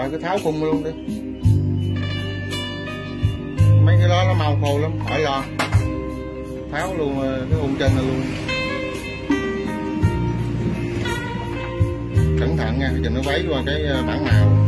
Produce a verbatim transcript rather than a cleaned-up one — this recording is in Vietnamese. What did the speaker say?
cứ tháo khung luôn đi, mấy cái đó nó mau khô lắm, khỏi lo, tháo luôn cái khung chân này luôn. Cẩn thận nha, chừng nó quấy qua cái bảng màu.